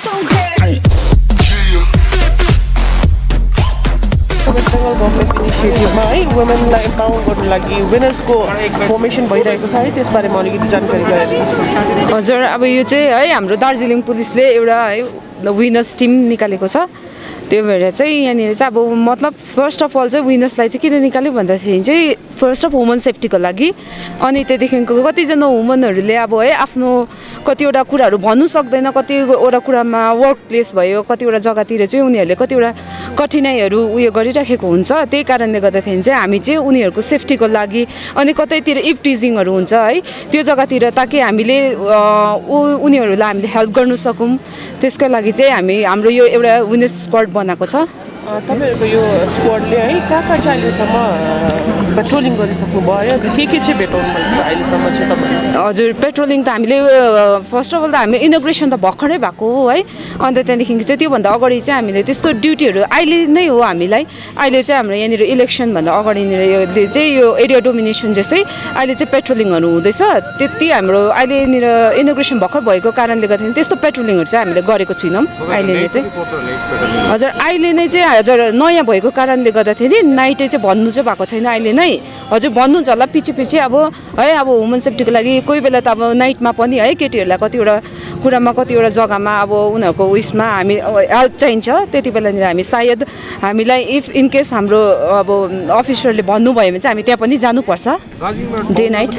West Bengal government initiative-मा है वुमेनलाई empower गर्नु लागि विनर्सको फर्मेसन भइरहेको छ है त्यसबारेमा अलिकति जानकारी गराइदिनुहोस्। हजुर अब यो चाहिँ है हाम्रो दार्जिलिङ पुलिसले एउटा है विनर्स टिम निकालेको छ। त्यो भएर चाहिँ यहाँनिर चाहिँ अब मतलब फर्स्ट अफ अल चाहिँ विनर्सलाई चाहिँ किन निकाल्यो भन्दाखेरि चाहिँ फर्स्ट अफ वुमन सेफ्टीको लागि अनि त्यहाँदेखिको कतिजना वुमनहरूले अब है आफ्नो कतिवटा कुराहरू भन्नु सक्दैन, कतिवटा कुरामा वर्क प्लेस भयो कतिवटा जग्गातिर चाहिँ उनीहरूले कतिवटा कठिनाइहरू उयो गरिराखेको हुन्छ। त्यही कारणले गर्दाखेरि चाहिँ हामी चाहिँ उनीहरूको सेफ्टीको लागि अनि कतैतिर इफ्टिजिङहरू हुन्छ है त्यो जग्गातिर ताकि हामीले उनीहरूलाई हामीले हेल्प गर्नु सकौँ त्यसको लागि चाहिँ हाम्रो यो एउटा विनर्स स्क्वाड बनाएको छ। तपाईहरुको यो स्क्वाडले है कहाँ चाहिँ अहिलेसम्म पेट्रोलिङ गरिसक्नु भयो के चाहिँ भेटाउनु भएको छ अहिलेसम्म चाहिँ तपाईहरु? हजुर पेट्रोलिङ त हामीले फर्स्ट अफ अल त हामी इनोग्रेसन त भर्खरै भएको हो है अन्त त्यहाँदेखि चाहिँ त्योभन्दा अगाडि चाहिँ हामीले त्यस्तो ड्युटीहरू अहिले नै हो हामीलाई। अहिले चाहिँ हाम्रो यहाँनिर इलेक्सनभन्दा अगाडि चाहिँ यो एरिया डोमिनेसन जस्तै अहिले चाहिँ पेट्रोलिङहरू हुँदैछ। त्यति हाम्रो अहिलेनिर इनोग्रेसन भर्खर भएको कारणले गर्दाखेरि त्यस्तो पेट्रोलिङहरू चाहिँ हामीले गरेको छैनौँ अहिले नै चाहिँ। हजुर अहिले नै चाहिँ हजुर नयाँ भएको कारणले गर्दाखेरि नाइटै चाहिँ भन्नु चाहिँ भएको छैन अहिले नै। हजुर भन्नुहुन्छ होला पछि अब है अब वुमन सेफ्टीको लागि कोही बेला त अब नाइटमा पनि है केटीहरूलाई कतिवटा कुरामा कतिवटा जग्गामा अब उनीहरूको उयसमा हामी हेल्प चाहिन्छ त्यति बेलानिर हामी सायद हामीलाई इफ इनकेस हाम्रो अब अफिसरले भन्नुभयो भने चाहिँ हामी त्यहाँ पनि जानुपर्छ डे नाइट।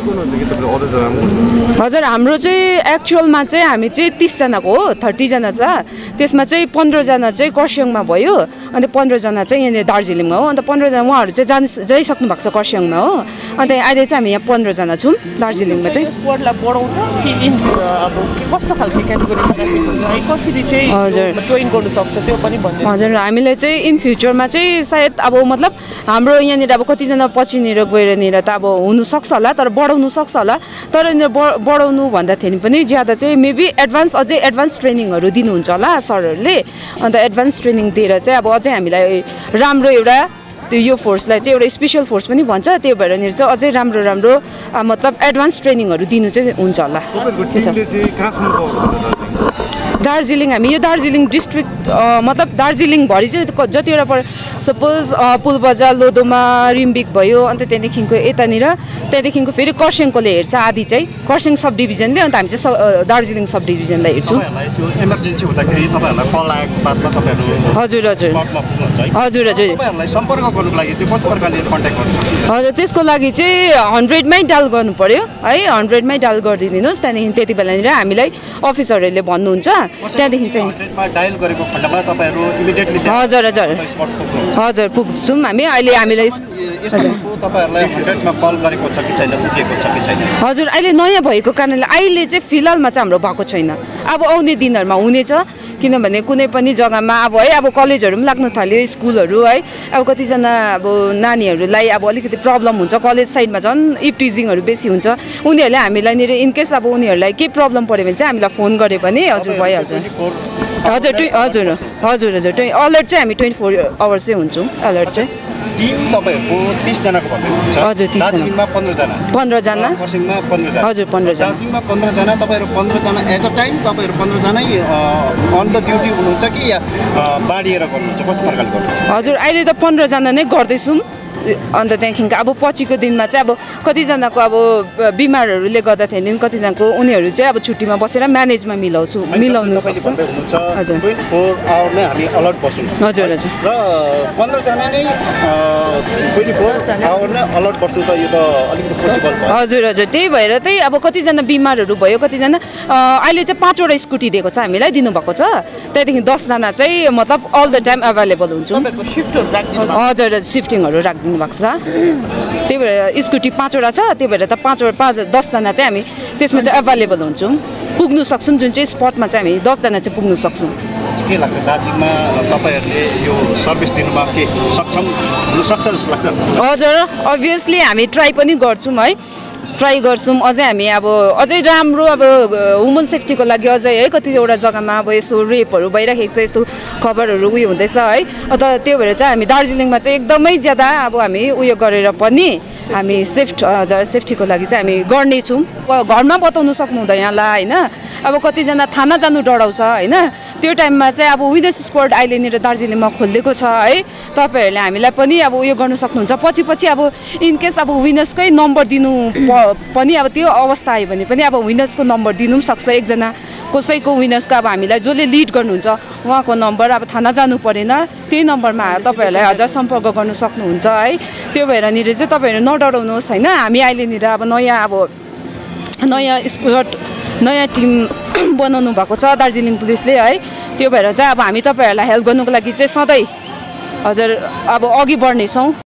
हजुर हाम्रो चाहिँ एक्चुअलमा चाहिँ हामी चाहिँ 30 जनाको हो 30 जना छ त्यसमा चाहिँ 15 जना चाहिँ कर्सियङमा भयो अन्त 15 जना चाहिँ यहाँनिर दार्जिलिङमा हो। अन्त 15 जना उहाँहरू चाहिँ जाइसक्नु भएको छ कर्सियङमा हो। अन्त अहिले चाहिँ हामी यहाँ 15 जना छौँ दार्जिलिङमा चाहिँ। स्क्वाडलाई बढाउँछ कि अब कस्तो खालको क्याटेगोरीमा राख्नुहुन्छ है कसरी चाहिँ हजुर जोइन गर्नु सक्छ त्यो पनि भन्नु। हजुर हामीले चाहिँ इन फ्युचरमा चाहिँ सायद अब मतलब हाम्रो यहाँनिर अब कतिजना पछिनिर गएरनिर त अब हुनसक्छ होला तर बढाउनु सक्छ होला तर बढाउनु भन्दाखेरि पनि ज्यादा चाहिँ मेबी अझै एडभान्स ट्रेनिङहरू दिनुहुन्छ होला सरहरूले। अन्त एडभान्स ट्रेनिङ दिएर चाहिँ अब अझै हामीलाई राम्रो एउटा यो फोर्सलाई चाहिँ एउटा स्पेसल फोर्स पनि भन्छ त्यो भएर चाहिँ अझै राम्रो मतलब एडभान्स ट्रेनिङहरू दिनु चाहिँ हुन्छ होला। दार्जिलिङ हामी यो दार्जिलिङ डिस्ट्रिक्ट मतलब दार्जिलिङभरि चाहिँ जतिवटा सपोज पुलबजार लोधोमा रिम्बिक भयो अन्त त्यहाँदेखिको यतानिर त्यहाँदेखिको फेरि कर्सियङकोले हेर्छ आदि चाहिँ कर्सियङ सब डिभिजनले अन्त हामी चाहिँ दार्जिलिङ सब डिभिजनलाई हेर्छौँ। इमर्जेन्सी हुँदाखेरि तपाईहरुलाई कल आएको बादमा तपाईहरु हजुर हजुर हजुर हजुर सम्पर्क गर्नुको लागि चाहिँ कस्तो प्रकारले कन्ट्याक्ट गर्नु सक्नुहुन्छ? हजुर त्यसको लागि चाहिँ 100 मै डायल गर्नु पर्यो है 100 मै डायल गरिदिनुहोस् त्यहाँदेखि त्यति बेलानिर हामीलाई अफिसरहरूले भन्नुहुन्छ त्यहाँदेखि चाहिँ 100 मा डायल गरेको खण्डमा तपाईहरु इमिडिएटली हजुर हजुर हजुर पुग्छौँ हामी अहिले हामीलाई तपाईहरुलाई 100 मा कल गरेको छ कि छैन पुगेको छ कि छैन? हजुर अहिले नयाँ भएको कारणले अहिले चाहिँ फिलहालमा चाहिँ हाम्रो भएको छैन। अब आउने दिनहरुमा हुनेछ किनभने कुनै पनि जग्गामा अब है अब कलेजहरु पनि लाग्न थाल्यो स्कुलहरु है अब कतिजना अब नानीहरुलाई अब अलिकति प्रब्लम हुन्छ कलेज साइडमा झन् इफ्टिजिङहरु बेसी हुन्छ उनीहरुले हामीलाई नि इनकेस अब उनीहरुलाई के प्रब्लम पर्यो भने चाहिँ हामीलाई फोन गरे पनि हजुर भइहाल्छ। हजुर हजुर हजुर हजुर अलर्ट चाहिँ हामी 24 आवर्स चाहिँ हुन्छौँ अलर्ट चाहिँ। टिम तपाईहरुको 30 जनाको भन्दै हुन्छ हजुर 30 जना दार्जिलिङमा 15 जना 15 जना कर्सियङमा 15 जना हजुर 15 जना दार्जिलिङमा 15 जना तपाईहरु 15 जना एज अ टाइम तपाईहरु 15 जना अन द ड्युटी हुनुहुन्छ कि या बाडिएर गर्नुहुन्छ कस्तो प्रकारले गर्नुहुन्छ? हजुर अहिले त 15 जना नै गर्दैछौँ अन्त त्यहाँदेखिको अब पछिको दिनमा चाहिँ अब कतिजनाको अब बिमारहरूले गर्दाखेरि कतिजनाको उनीहरू चाहिँ अब छुट्टीमा बसेर म्यानेजमा मिलाउनु सक्छ। हजुर 24 आवर नै हामी अलर्ट बस्छौँ। हजुर हजुर र 15 जना नै 24 आवर नै अलर्ट बस्नु त यो त अलिकति पोसिबल भयो। हजुर हजुर त्यही भएर चाहिँ अब कतिजना बिमारहरू भयो कतिजना अहिले चाहिँ 5 वटा स्कुटी दिएको छ हामीलाई दिनुभएको छ त्यहाँदेखि 10 जना चाहिँ मतलब अल द टाइम अभाइलेबल हुन्छौँ। हजुर सिफ्टिङहरू राख्दिनु भएको छ त्यही भएर स्कुटी 5 वटा छ त्यही भएर त 10 जना चाहिँ हामी त्यसमा चाहिँ अभाइलेबल हुन्छौँ पुग्नु सक्छौँ जुन चाहिँ स्पटमा चाहिँ हामी 10 जना चाहिँ पुग्नु सक्छौँ। के लाग्छ दार्जिलिङमा तपाईहरुले यो सर्भिस दिनुमा के सक्षम हुन सक्छ जस्तो लाग्छ? हजुर अभियसली हामी ट्राई पनि गर्छौँ है ट्राई गर्छौँ अझै हामी अब अझै राम्रो अब वुमन सेफ्टीको लागि अझै है कतिवटा जग्गामा अब यसो रेपहरू भइरहेको छ यस्तो खबरहरू उयो हुँदैछ है अन्त त्यो भएर चाहिँ हामी दार्जिलिङमा चाहिँ एकदमै ज्यादा अब हामी उयो गरेर पनि हामी हजुर सेफ्टीको लागि चाहिँ हामी गर्नेछौँ घरमा बताउनु सक्नुहुँदैन यहाँलाई होइन अब कतिजना थाना जानु डराउँछ होइन त्यो टाइममा चाहिँ अब विनेस स्क्वाड अहिलेनिर दार्जिलिङमा खोलिदिएको छ है तपाईँहरूले हामीलाई पनि अब उयो गर्नु सक्नुहुन्छ पछि अब इनकेस अब विनेसकै नम्बर दिनु पनि अब त्यो अवस्था आयो भने पनि अब विनेसको नम्बर दिनु पनि सक्छ एकजना कसैको विनेसको अब हामीलाई जसले लिड गर्नुहुन्छ उहाँको नम्बर अब थाना जानु परेन त्यही नम्बरमा तपाईँहरूलाई हजुर सम्पर्क गर्नु सक्नुहुन्छ है त्यो भएरनिर चाहिँ तपाईँहरू नडराउनुहोस् होइन हामी अहिलेनिर अब नयाँ स्क्वाड नयाँ टिम बनाउनु भएको छ दार्जिलिङ पुलिसले है त्यो भएर चाहिँ अब हामी तपाईँहरूलाई हेल्प गर्नुको लागि चाहिँ सधैँ हजुर अब अघि बढ्नेछौँ